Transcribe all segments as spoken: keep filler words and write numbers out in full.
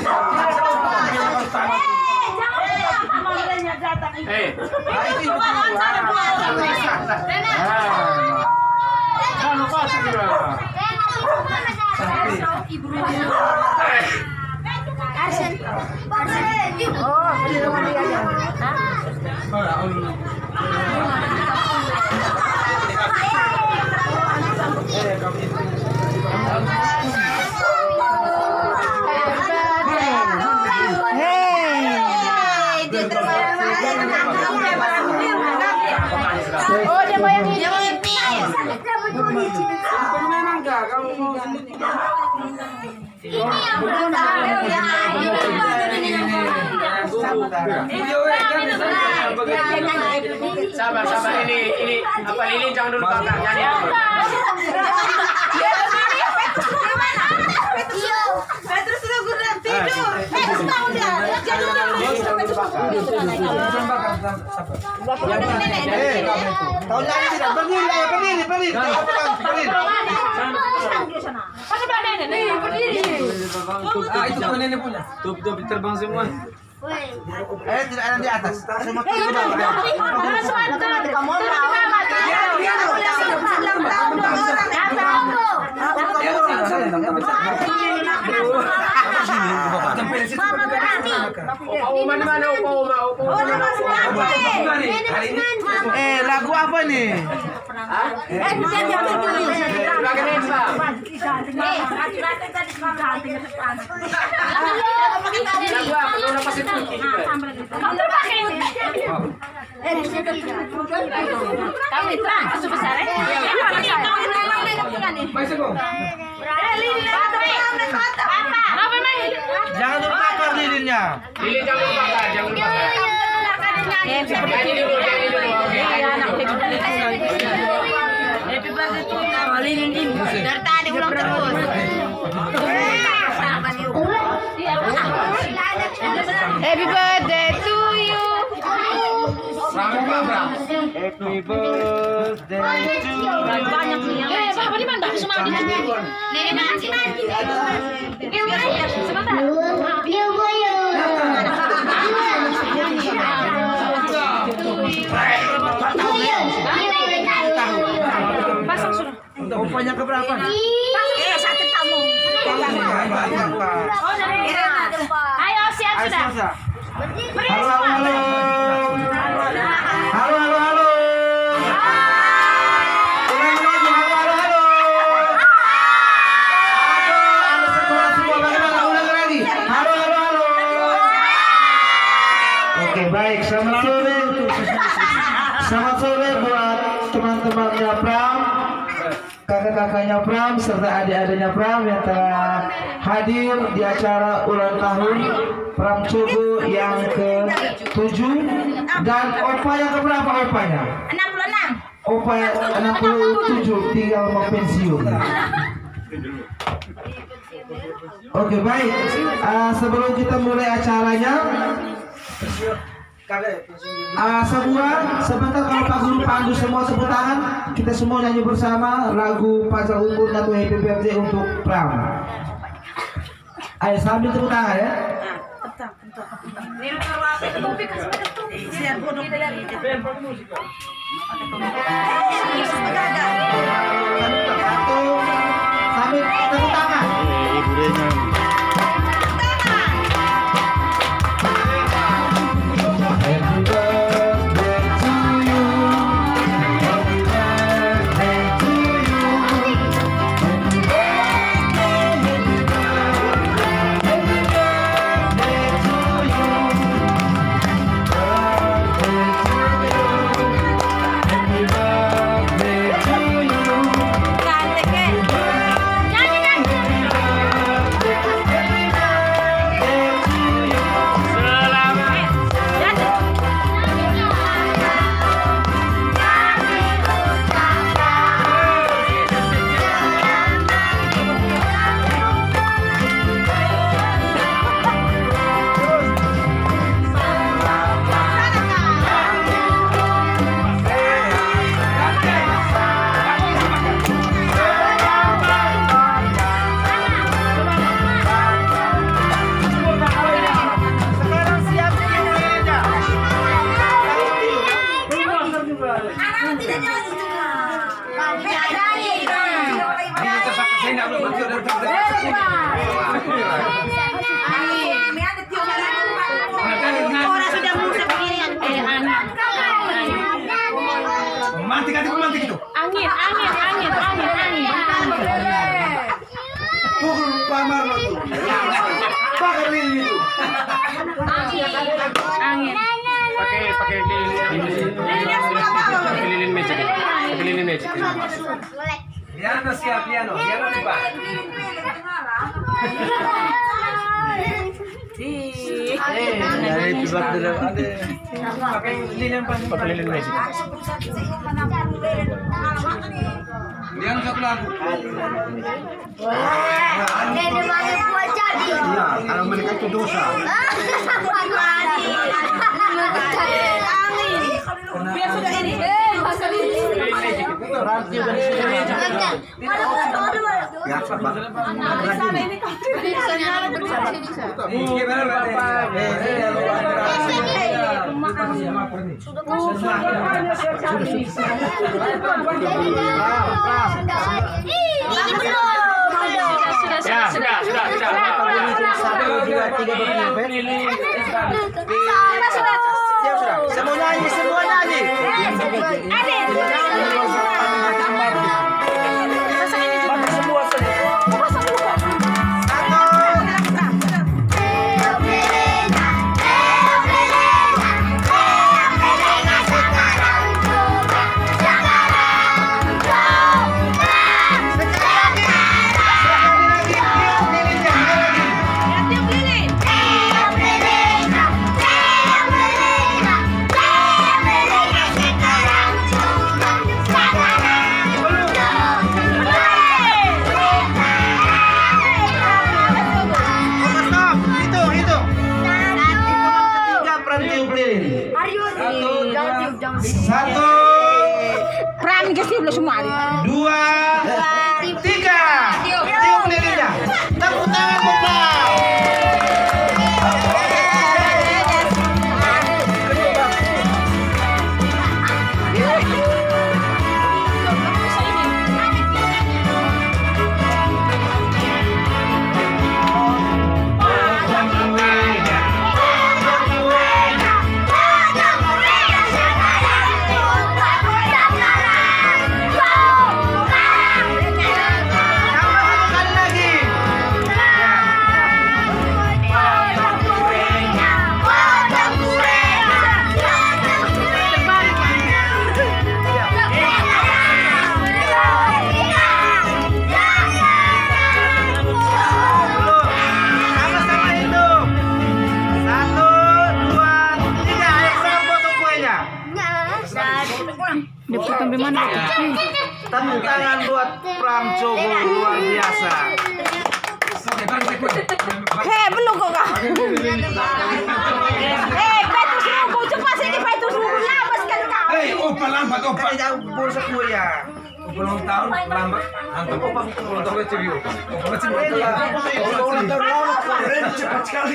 Eh, Oh, dia mau yang ini. sabar, sabar ini, ini apa Lilin jangan dulu kakak nyanyi. Petrus udah gue tidur. Eh, tahu dah. Jangan Tahu nyanyi tidak? Berdiri, berdiri, berdiri. Pakai badan nenek, berdiri. Ah, itu tuh nenek punya. Tuh, tuh terbang semua. Eh, tidak ada di atas. Semua Eh, udah, udah. Mana semua itu? Kamu Eh, lagu apa nih? Jangan terbakar lilinnya. Lilin jangan lupa, jangan lupa. Nyanyi dulu, nyanyi dulu. Happy birthday to Lilin ini. Dari tadi ulang terus. Happy birthday to you. Happy birthday to you. Banyak nih. Eh, Bapak di mana? Semua di sini. Nenek mana sih, Man? Sebentar. Pasang sudah. Opanya keberapa? Eh, satu tamu. Ayo siap sudah. Halo, halo, halo. Halo, halo, halo. Ulangi lagi, halo, halo, halo. Halo, sekolah semua bagaimana? Ulangi lagi. Halo, halo, halo. Oke, baik. Selamat sore. Selamat sore buat teman-temannya Pram, kakak-kakaknya Pram, serta adik-adiknya Pram yang telah hadir di acara ulang tahun Pram Cogo yang ke tujuh dan opa yang keberapa opanya? enam puluh enam. Opa yang enam puluh tujuh tinggal mau pensiun. Oke, baik. Uh, sebelum kita mulai acaranya, Uh, semua sebentar kalau Pak Guru pandu semua tepuk tangan, kita semua nyanyi bersama lagu Pacar Unggul atau Happy Birthday untuk Pram. Ayo sambil tepuk tangan ya. Satu, sambil tepuk tangan. lilin itu? Angin. Pakai pakai lilin. Pakai lilin magic. Pakai lilin magic. Piano siap piano, piano coba. Dari tebak dalam ada. Pakai lilin apa? Pakai lilin magic. Piano satu lagu. Ya, kalau mereka itu dosa. Biar sudah ini. Berarti udah di sini. Ya, Pak. Gimana Bapak? Ya, sudah, sudah, sudah. Satu, dua, tiga, empat, lima. Siap, sudah. Semua nyanyi, semua nyanyi. Satu, Pram ke sini semua. dua, tiga. Tiup lilinnya. Tepuk tangan Bapak. Tepuk tangan buat Pram Jogo, luar biasa. Hei, belum kok kak. Hei, Petrus nunggu cepat sini Petrus nunggu lambat sekali kau. Hei, opa lambat opa. Kayak jauh bursa kue ya. Ulang tahun lambat. Antum opa ulang tahun review. Opa Ulang tahun lambat, cepat sekali.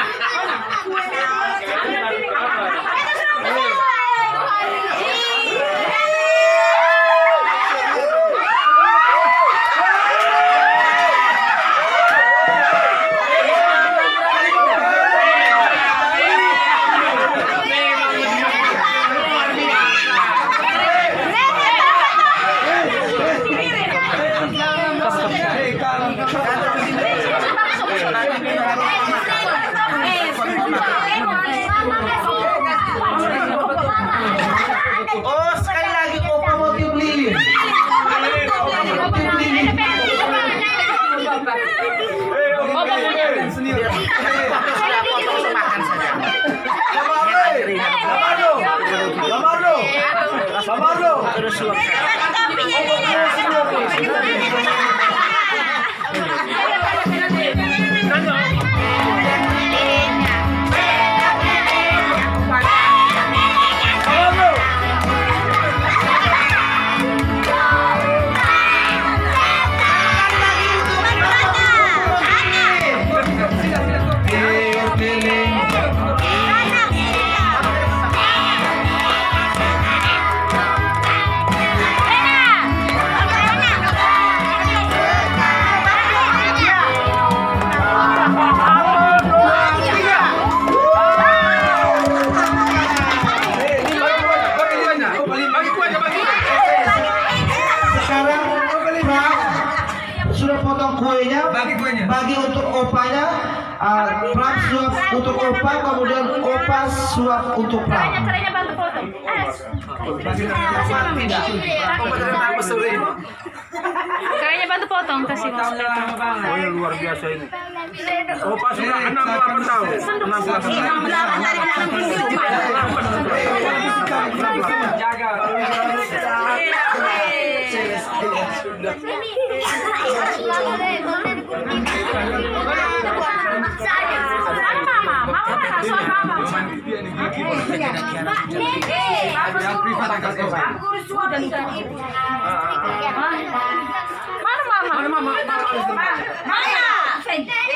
Oh, sekali lagi opa mau tiup lilin. Sudah potong kuenya, Bagi kuenya. bagi untuk opanya. Ah, Pram suap untuk Opa, kemudian Opa suap untuk Pram. Caranya bantu foto. Eh, Caranya bantu potong kasih mas. Oh ya luar biasa ini. Oh pas sudah enam puluh delapan tahun. enam puluh delapan Jaga. Mama, mama mana suap mama. Yang privat agak kau. Mana mama? Mana mama? Mana?